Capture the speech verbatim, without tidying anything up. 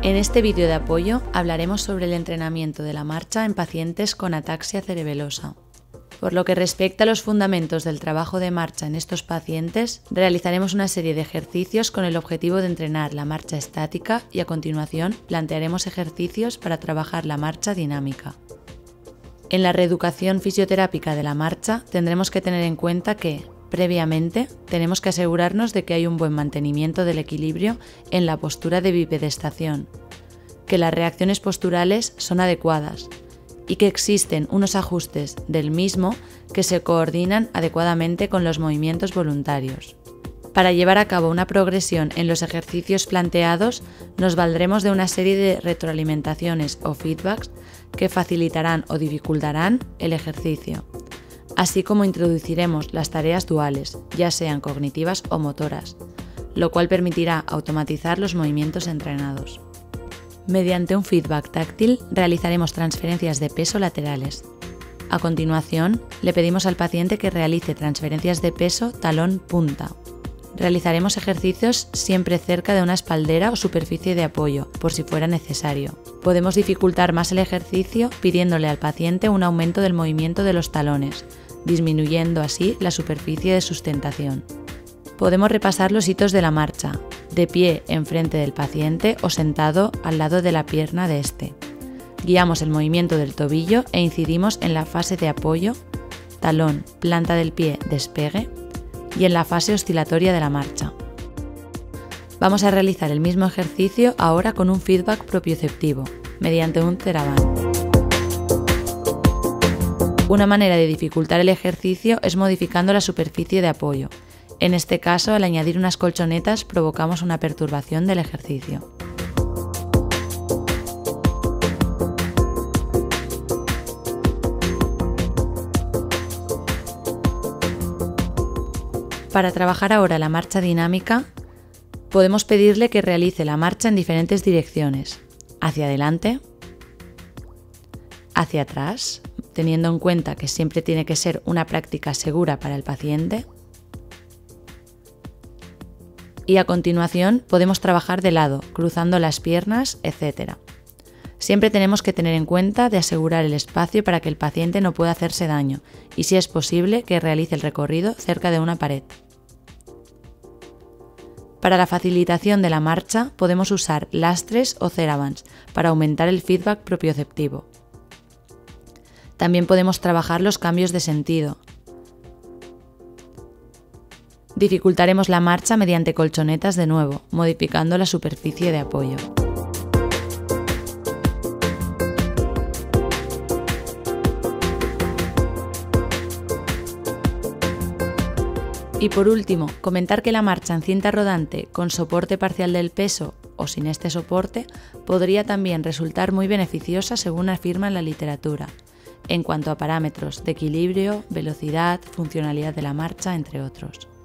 En este vídeo de apoyo hablaremos sobre el entrenamiento de la marcha en pacientes con ataxia cerebelosa. Por lo que respecta a los fundamentos del trabajo de marcha en estos pacientes, realizaremos una serie de ejercicios con el objetivo de entrenar la marcha estática y a continuación plantearemos ejercicios para trabajar la marcha dinámica. En la reeducación fisioterápica de la marcha tendremos que tener en cuenta que, previamente, tenemos que asegurarnos de que hay un buen mantenimiento del equilibrio en la postura de bipedestación, que las reacciones posturales son adecuadas y que existen unos ajustes del mismo que se coordinan adecuadamente con los movimientos voluntarios. Para llevar a cabo una progresión en los ejercicios planteados, nos valdremos de una serie de retroalimentaciones o feedbacks que facilitarán o dificultarán el ejercicio, así como introduciremos las tareas duales, ya sean cognitivas o motoras, lo cual permitirá automatizar los movimientos entrenados. Mediante un feedback táctil realizaremos transferencias de peso laterales. A continuación, le pedimos al paciente que realice transferencias de peso talón-punta. Realizaremos ejercicios siempre cerca de una espaldera o superficie de apoyo, por si fuera necesario. Podemos dificultar más el ejercicio pidiéndole al paciente un aumento del movimiento de los talones, disminuyendo así la superficie de sustentación. Podemos repasar los hitos de la marcha, de pie enfrente del paciente o sentado al lado de la pierna de este. Guiamos el movimiento del tobillo e incidimos en la fase de apoyo, talón, planta del pie, despegue y en la fase oscilatoria de la marcha. Vamos a realizar el mismo ejercicio ahora con un feedback propioceptivo, mediante un Theraband. Una manera de dificultar el ejercicio es modificando la superficie de apoyo. En este caso, al añadir unas colchonetas provocamos una perturbación del ejercicio. Para trabajar ahora la marcha dinámica, podemos pedirle que realice la marcha en diferentes direcciones: hacia adelante, hacia atrás, teniendo en cuenta que siempre tiene que ser una práctica segura para el paciente. Y a continuación podemos trabajar de lado, cruzando las piernas, etcétera. Siempre tenemos que tener en cuenta de asegurar el espacio para que el paciente no pueda hacerse daño y, si es posible, que realice el recorrido cerca de una pared. Para la facilitación de la marcha podemos usar lastres o Therabands para aumentar el feedback propioceptivo. También podemos trabajar los cambios de sentido. Dificultaremos la marcha mediante colchonetas de nuevo, modificando la superficie de apoyo. Y por último, comentar que la marcha en cinta rodante con soporte parcial del peso o sin este soporte podría también resultar muy beneficiosa según afirma la literatura, en cuanto a parámetros de equilibrio, velocidad, funcionalidad de la marcha, entre otros.